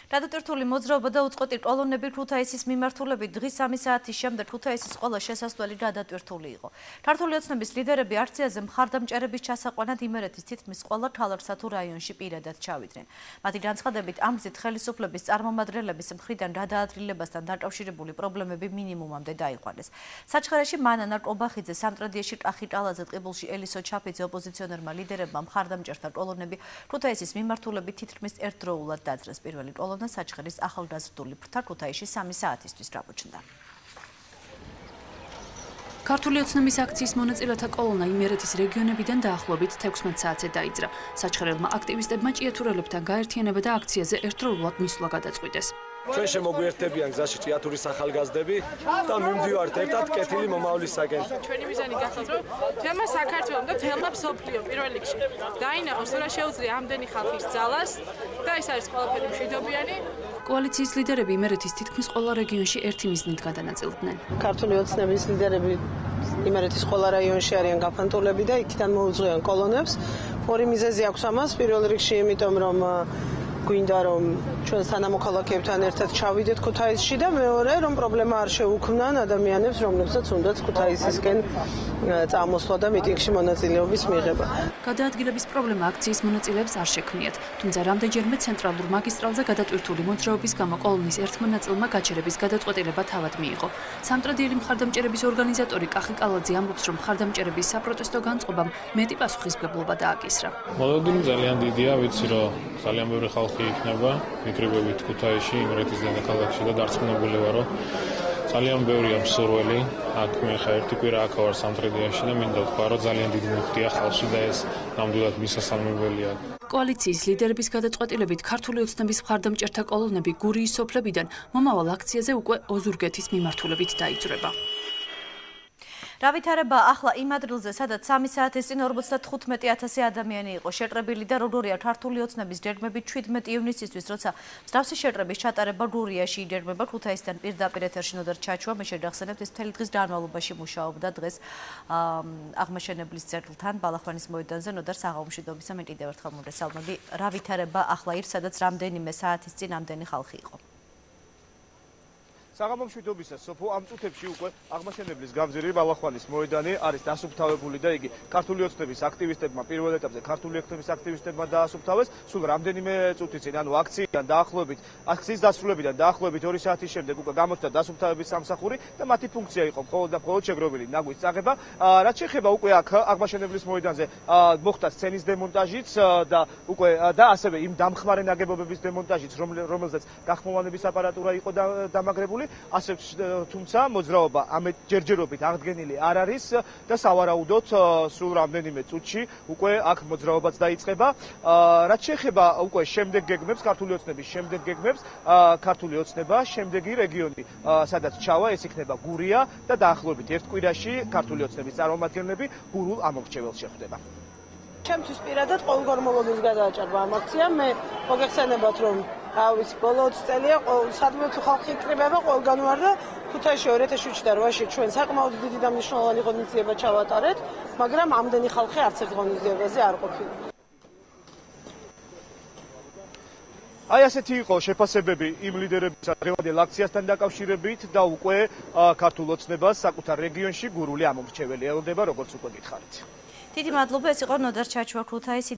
გადატვირთული მოძრაობა და უწყვეტი კოლონები ქუთაისის მიმართულებით დღის 3 საათის შემდეგ ქუთაისის ყველა შესასვლელი გადატვირთული იყო. ქართული ოცნების ლიდერები აქციაზე მხარდამჭერების ჩასაყვანად იმერეთის თითქმის ყველა ქალაქსა თუ რაიონში პირადად ჩავიდნენ. მათი განცხადებით, ამ გზით ხელისუფლების წარმომადგენლების მხრიდან გადაადგილებასთან დაკავშირებული პრობლემები მინიმუმამდე დაიყვანეს. საჩხერეში მანანა კობახიძე, სამტრედიაში კახიტალაძე, ტყიბულში ელისო ჩაფიძე ოპოზიციონერმა ლიდერებმა მხარდამჭერთა კოლონები ქუთაისის მიმართულებით თითქმის ერთდროულად დაძრეს. პირველი კოლონა საჩხერის ახალგაზრდული ფრთა ქუთაისში 3 საათისთვის გამოჩნდა. ქართული ოცნების აქციის მონაწილეთა კოლონა იმერეთის რეგიონებიდან დაახლოებით 16 საათზე დაიძრა. საჩხერელმა აქტივისტებმა ჭიათურელებთან გაერთიანება და აქციაზე ერთდროულად მისვლა გადაწყვიტეს. ჩვენ შემოგვიერთებიან გზაში ჭიათურის ახალგაზრდები და მივდივართ ერთად კეთილი მომავლისაკენ. ჩვენი მიზანი გახლავთ, რომ თემა საქართველოს და თემა მსოფლიო პირველ რიგში დაინახოს, რა შეუძლია ამდენი ხალხის ძალას და ეს არის ყველაფერი მშვიდობიანი. კოალიციის ლიდერები იმერეთის თითქმის ყველა რეგიონში ერთი მიზნით გადანაწილდნენ. ქართული ოცნების ლიდერები იმერეთის ყველა რაიონში არიან გაფანტულები და იქიდან მოუძღვიან კოლონებს. ორი მიზეზი აქვს ამას, პირველ რიგში იმიტომ რომ გვინდა რომ ჩვენ თანამოქალაქეებთან ერთად ჩავიდეთ ქუთაისში და მეორე რომ პრობლემა არ შეუქმნან ადამიანებს, რომლებსაც უნდათ ქუთაისისკენ წამოსვლა და მიტინგში მონაწილეობის მიღება. გადაადგილების პრობლემა აქციის მონაწილეებს არ შექმნიათ, თუმცა რამდენჯერმე ცენტრალურ მაგისტრალზე გადატვირთული მოძრაობის გამო კოლონის ერთმა ნაწილმა გაჩერების გადაწყვეტილება თავად მიიღო. სამტრედიელი მხარდამჭერების ორგანიზატორი კახიკალაძე ამბობს, რომ მხარდამჭერების საპროტესტო განწყობამ მეტი პასუხისმგებლობა დააკისრა. მოლოდინი ძალიან დიდია, ვიცი რომ ძალიან ბევრი ხალხი იქნება მიკრიბებით ქუთაისში, იმერეთის დედაქალაქში და დარწმუნებული ვარ, რომ ძალიან ბევრია მსურველი. აქ მე ხა ერთი კვირა აქ ვარ სამტრედიაში და მინდა ვთქვა, რომ ძალიან დიდი მუხტია ხალხში და ეს ნამდვილად მისასალმებელია. კოალიციის ლიდერების გადაწყვეტილებით ქართული ოცნების მხარდამჭერთა კოლონები გურიის სოფლებიდან მომავალ აქციაზე უკვე ოზურგეთის მიმართულებით დაიძრება. რავითარება ახლა იმ ადგილზე, სადაც 3 საათის წინ 55,000 ადამიანი იყო შეყრებილი და როგორია ქართული ოცნების ჯერმები 17 ივნისისთვის, როცა მსგავსი შეყრების ჩატარება გურიაში იგეგმება. ქუთაისიდან პირდაპირ ეთერში ნოდარ ჩაჩუა, მე შეგახსენებთ, ეს მთელი დღის განმავლობაში მუშაობდა დღეს აღმაშენებლის წერილთან ბალახვანის მოედანზე. ნოდარ საღამომშვიდობისა, მე კიდევ ერთხელ მოგესალმები. რავითარება ახლა ის, სადაც რამდენიმე საათის წინ ამდენი ხალხი იყო. საღამომშვიდობისა, სოფო, ამ წუთებში უკვე აღმაშენებლის გამზირი ბალახვანის მოედანი არის დასუფთავებული და იგი ქართული ოცნების აქტივისტებმა პირველ ეტაპზე ქართული ოცნების აქტივისტებმა დაასუფთავეს. სულ რამდენიმე წუთი წინ, ანუ აქციის დასრულებიდან დაახლოებით 2 საათის შემდეგ უკვე გამოჩნდა დასუფთავების სამსახური და მათი ფუნქცია იყო მხოლოდ და მხოლოდ შეგროვილი ნაგვის წაღება. რაც შეეხება უკვე აქ აღმაშენებლის მოედანზე მოხდა სცენის დემონტაჟიც და ასევე იმ დამხმარე ნაგებობების დემონტაჟიც, რომელზეც გახმოვანების აპარატურა იყო დამაგრებული. თუმცა მოძრაობა ამ ჯერჯერობით აღდგენილი არ არის და სავარაუდოდ სულ რამდენიმე წუთში უკვე აქ მოძრაობაც დაიწყება. რაც შეეხება უკვე შემდეგ გეგმებს, ქართული ოცნების შემდეგ გეგმებს, ქართული ოცნება შემდეგი რეგიონი, სადაც ჩავა, ეს იქნება გურია და დაახლოებით ერთ კვირაში ქართული ოცნების წარმომადგენლები გურულ ამორჩეველს შეხვდება. ჩემთვის პირადად ყოველგვარ მოლოდინს გადააჭარბა ამ აქციამ. მე მოგეხსენებათ, რომ ავის ბოლო 20 წელია სადმე თუ ხალხი იკრიბება ყველგან ვარ და ქუთაისში 2008-8-ში ჩვენ საკმაოდ დიდი და მნიშვნელოვანი ღონისძიება ჩავატარეთ, მაგრამ ამდენი ხალხი არც ერთ ღონისძიებაზე არ ყოფილა. აი ასეთი იყო შეფასებები იმ ლიდერებისა დღევანდელ აქციასთან დაკავშირებით და უკვე ქართულ ოცნებას საკუთარ რეგიონში გურული ამორჩეველი ელოდება, როგორც უკვე გითხარით. დიდი მადლობა, ეს იყო ნოდარ ჩაჩუა ქუთაისიდან.